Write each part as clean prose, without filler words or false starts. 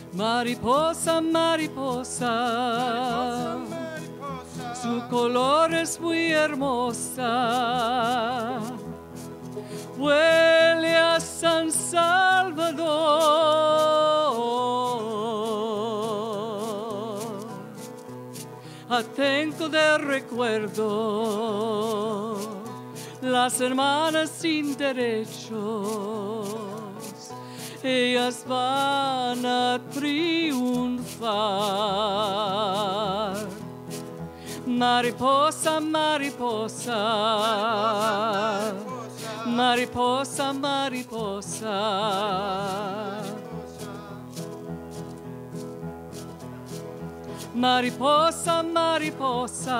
Mariposa, mariposa, su color es muy hermosa. Huele a San Salvador. Atenco de recuerdo las hermanas sin derechos. Ellas van a triunfar. Mariposa, mariposa, mariposa, mariposa. Mariposa, mariposa,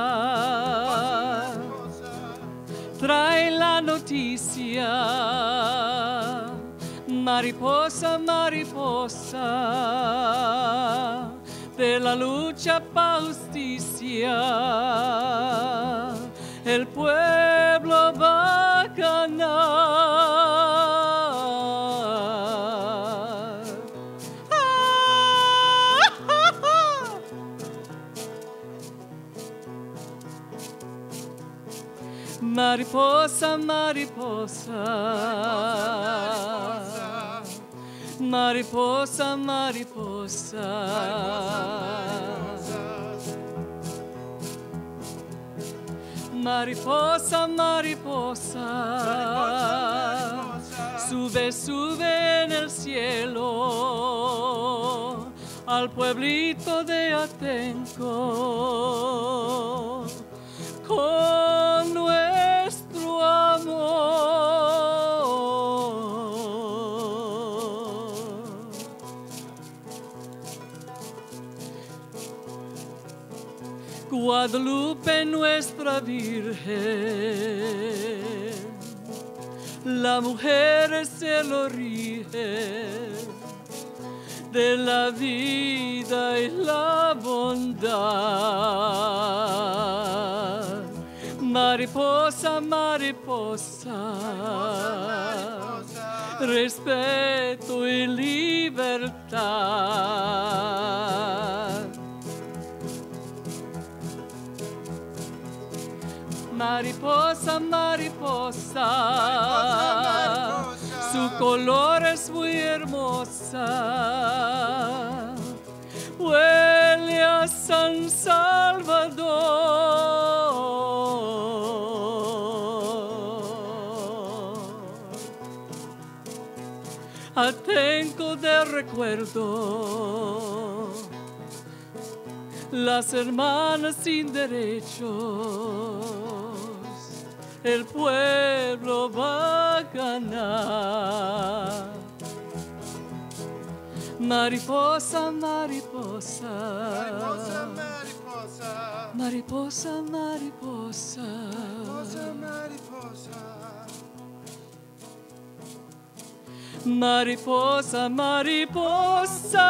trae la noticia. Mariposa, mariposa, de la lucha para justicia, el pueblo va a ganar. Mariposa, mariposa, mariposa, mariposa, mariposa, mariposa, sube, sube en el cielo al pueblito de Atenco con nuestro amor. Guadalupe, nuestra Virgen, la mujer es el origen de la vida y la bondad. Mariposa, mariposa, respeto y libertad. Mariposa, mariposa, su color es muy hermosa. Huele a San Salvador. Atenco de recuerdo las hermanas sin derechos. El pueblo va a ganar. Mariposa, mariposa, mariposa, mariposa, mariposa, mariposa, mariposa, mariposa.